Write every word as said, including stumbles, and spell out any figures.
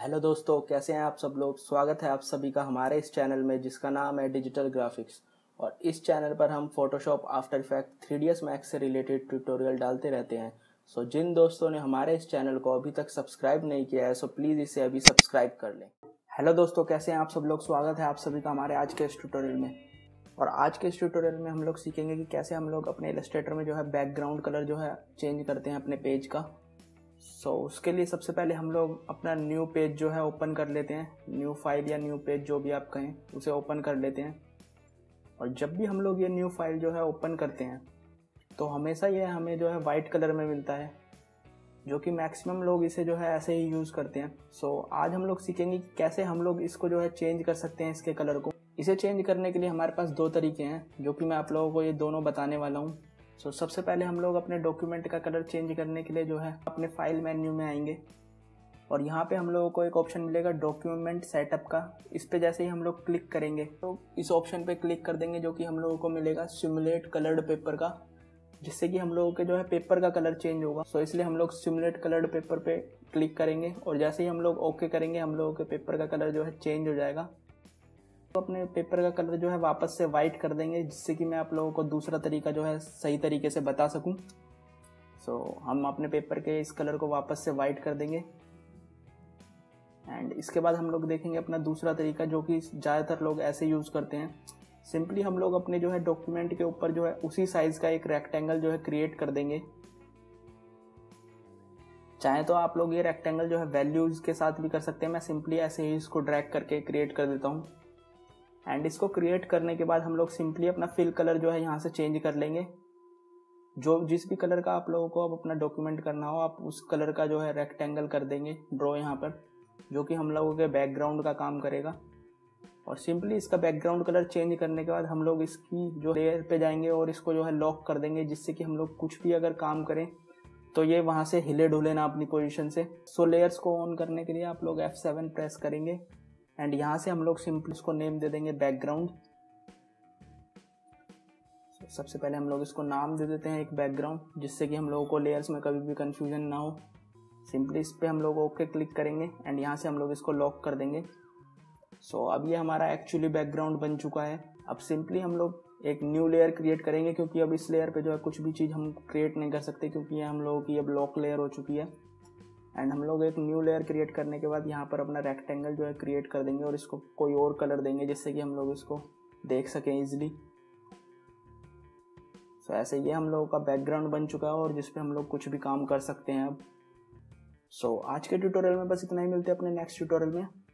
Hello दोस्तों, कैसे हैं आप सब लोग। स्वागत है आप सभी का हमारे इस चैनल में जिसका नाम है डिजिटल ग्राफिक्स। और इस चैनल पर हम Photoshop, After Effect, three D S Max से रिलेटेड ट्यूटोरियल डालते रहते हैं। सो जिन दोस्तों ने हमारे इस चैनल को अभी तक सब्सक्राइब नहीं किया है सो प्लीज़ इसे अभी सब्सक्राइब कर लें। हेलो दोस्तों, कैसे हैं आप सब लोग। स्वागत है आप सभी का हमारे आज के इस ट्यूटोरियल में। और आज के इस ट्यूटोरियल में हम लोग सीखेंगे कि कैसे हम लोग अपने इलस्ट्रेटर में जो है बैकग्राउंड कलर जो है चेंज करते हैं अपने पेज का। सो so, उसके लिए सबसे पहले हम लोग अपना न्यू पेज जो है ओपन कर लेते हैं। न्यू फाइल या न्यू पेज जो भी आप कहें उसे ओपन कर लेते हैं। और जब भी हम लोग ये न्यू फाइल जो है ओपन करते हैं तो हमेशा ये हमें जो है वाइट कलर में मिलता है, जो कि मैक्सिमम लोग इसे जो है ऐसे ही यूज़ करते हैं। सो so, आज हम लोग सीखेंगे कि कैसे हम लोग इसको जो है चेंज कर सकते हैं, इसके कलर को। इसे चेंज करने के लिए हमारे पास दो तरीके हैं जो कि मैं आप लोगों को ये दोनों बताने वाला हूँ। सो so, सबसे पहले हम लोग अपने डॉक्यूमेंट का कलर चेंज करने के लिए जो है अपने फाइल मेन्यू में आएंगे और यहाँ पे हम लोगों को एक ऑप्शन मिलेगा डॉक्यूमेंट सेटअप का। इस पे जैसे ही हम लोग क्लिक करेंगे तो इस ऑप्शन पे क्लिक कर देंगे, जो कि हम लोगों को मिलेगा सिमुलेट कलर्ड पेपर का, जिससे कि हम लोगों के जो है पेपर का कलर चेंज होगा। सो so, इसलिए हम लोग सिमुलेट कलर्ड पेपर पे क्लिक करेंगे और जैसे ही हम लोग ओके करेंगे हम लोगों के पेपर का कलर जो है चेंज हो जाएगा। तो अपने पेपर का कलर जो है वापस से वाइट कर देंगे, जिससे कि मैं आप लोगों को दूसरा तरीका जो है सही तरीके से बता सकूं। सो so, हम अपने पेपर के इस कलर को वापस से वाइट कर देंगे। एंड इसके बाद हम लोग देखेंगे अपना दूसरा तरीका, जो कि ज़्यादातर लोग ऐसे यूज़ करते हैं। सिंपली हम लोग अपने जो है डॉक्यूमेंट के ऊपर जो है उसी साइज़ का एक रेक्टेंगल जो है क्रिएट कर देंगे। चाहे तो आप लोग ये रेक्टेंगल जो है वैल्यूज़ के साथ भी कर सकते हैं। मैं सिंपली ऐसे ही इसको ड्रैग करके क्रिएट कर देता हूँ। एंड इसको क्रिएट करने के बाद हम लोग सिंपली अपना फिल कलर जो है यहाँ से चेंज कर लेंगे। जो जिस भी कलर का आप लोगों को अब अपना डॉक्यूमेंट करना हो आप उस कलर का जो है रेक्टेंगल कर देंगे ड्रॉ यहाँ पर, जो कि हम लोगों के बैकग्राउंड का काम करेगा। और सिंपली इसका बैकग्राउंड कलर चेंज करने के बाद हम लोग इसकी जो लेयर पे जाएंगे और इसको जो है लॉक कर देंगे, जिससे कि हम लोग कुछ भी अगर काम करें तो ये वहाँ से हिले डुले ना अपनी पोजीशन से। सो लेयर्स को ऑन करने के लिए आप लोग एफ सेवन प्रेस करेंगे एंड यहाँ से हम लोग सिंपली इसको नेम दे देंगे बैकग्राउंड। so, सबसे पहले हम लोग इसको नाम दे देते हैं एक बैकग्राउंड, जिससे कि हम लोगों को लेयर्स में कभी भी कंफ्यूजन ना हो। सिंपली इस पर हम लोग ओके क्लिक करेंगे एंड यहाँ से हम लोग इसको लॉक कर देंगे। सो so, अब ये हमारा एक्चुअली बैकग्राउंड बन चुका है। अब सिंपली हम लोग एक न्यू लेयर क्रिएट करेंगे, क्योंकि अब इस लेयर पे जो है कुछ भी चीज़ हम क्रिएट नहीं कर सकते, क्योंकि ये हम लोगों की अब लॉक लेयर हो चुकी है। एंड हम लोग एक न्यू लेयर क्रिएट करने के बाद यहाँ पर अपना रेक्टेंगल जो है क्रिएट कर देंगे और इसको कोई और कलर देंगे, जिससे कि हम लोग इसको देख सकें ईजिली। सो ऐसे ये हम लोगों का बैकग्राउंड बन चुका है और जिस पे हम लोग कुछ भी काम कर सकते हैं अब। सो आज के ट्यूटोरियल में बस इतना ही। मिलते हैं अपने नेक्स्ट ट्यूटोरियल में।